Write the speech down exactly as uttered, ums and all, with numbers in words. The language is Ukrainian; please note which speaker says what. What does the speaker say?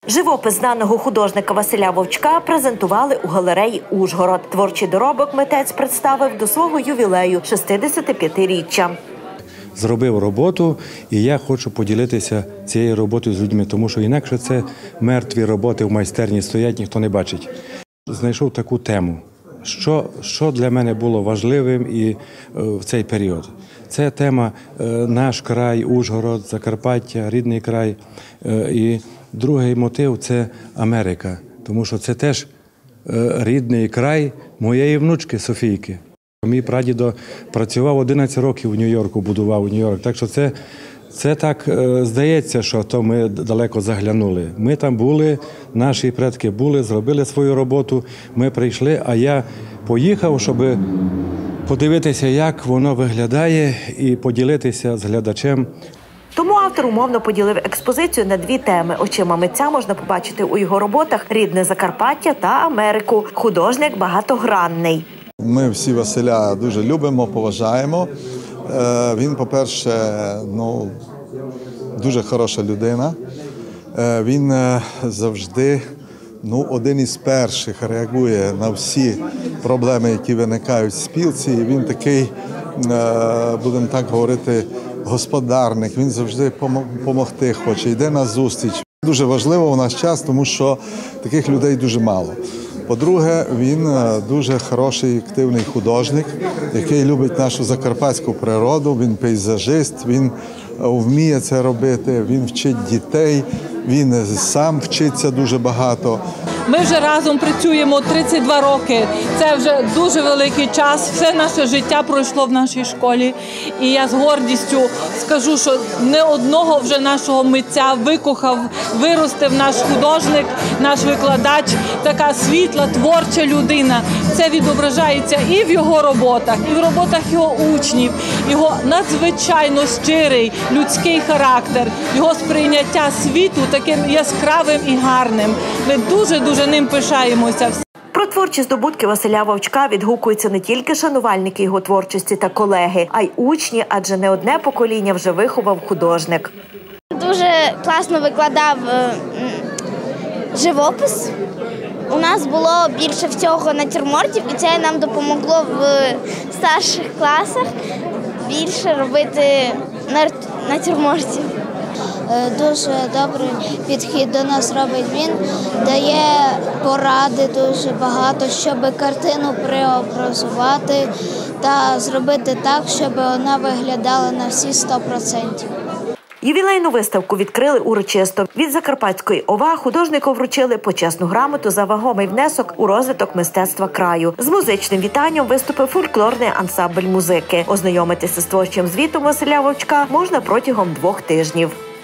Speaker 1: Живопис знаного художника Василя Вовчка презентували у галереї «Ужгород». Творчий доробок митець представив до свого ювілею – шестидесятип'ятиріччя.
Speaker 2: Зробив роботу, і я хочу поділитися цією роботою з людьми, тому що інакше це мертві роботи в майстерні стоять, ніхто не бачить. Знайшов таку тему, що, що для мене було важливим і е, в цей період. Це тема е, наш край, Ужгород, Закарпаття, рідний край. Е, і другий мотив – це Америка, тому що це теж е, рідний край моєї внучки Софійки. Мій прадідо працював одинадцять років у Нью-Йорку, будував у Нью-Йорк. Так що це, це так е, здається, що то ми далеко заглянули. Ми там були, наші предки були, зробили свою роботу, ми прийшли, а я поїхав, щоб подивитися, як воно виглядає, і поділитися з глядачем.
Speaker 1: Тому автор умовно поділив експозицію на дві теми. Очима митця можна побачити у його роботах рідне Закарпаття та Америку. Художник багатогранний.
Speaker 3: Ми всі Василя дуже любимо, поважаємо. Він, по-перше, ну, дуже хороша людина. Він завжди ну, один із перших реагує на всі проблеми, які виникають в спілці. Він такий, будемо так говорити, господарник. Він завжди допомогти хоче, йде на зустріч. Дуже важливо в наш час, тому що таких людей дуже мало. По-друге, він дуже хороший, активний художник, який любить нашу закарпатську природу, він пейзажист, він вміє це робити, він вчить дітей, він сам вчиться дуже багато.
Speaker 4: Ми вже разом працюємо тридцять два роки. Це вже дуже великий час. Все наше життя пройшло в нашій школі. І я з гордістю скажу, що не одного вже нашого митця викохав, виростив наш художник, наш викладач, така світла, творча людина. Це відображається і в його роботах, і в роботах його учнів, його надзвичайно щирий людський характер, його сприйняття світу таким яскравим і гарним. Ми дуже-дуже Дуже ним пишаємося.
Speaker 1: Про творчі здобутки Василя Вовчка відгукуються не тільки шанувальники його творчості та колеги, а й учні, адже не одне покоління вже виховав художник.
Speaker 5: Дуже класно викладав живопис. У нас було більше всього натюрмортів, і це нам допомогло в старших класах більше робити натюрмортів.
Speaker 6: Дуже добрий підхід до нас робить. Він дає поради дуже багато, щоб картину преобразувати та зробити так, щоб вона виглядала на всі сто відсотків.
Speaker 1: Ювілейну виставку відкрили урочисто. Від Закарпатської ОВА художнику вручили почесну грамоту за вагомий внесок у розвиток мистецтва краю. З музичним вітанням виступив фольклорний ансамбль музики. Ознайомитися з творчим звітом Василя Вовчка можна протягом двох тижнів.